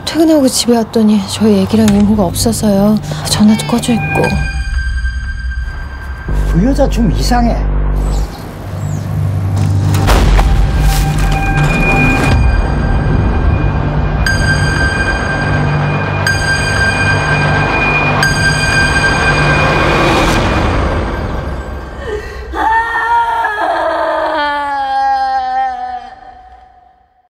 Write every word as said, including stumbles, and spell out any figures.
퇴근하고 집에 왔더니 저희 애기랑 이모가 없어서요. 전화도 꺼져 있고. 그 여자 좀 이상해.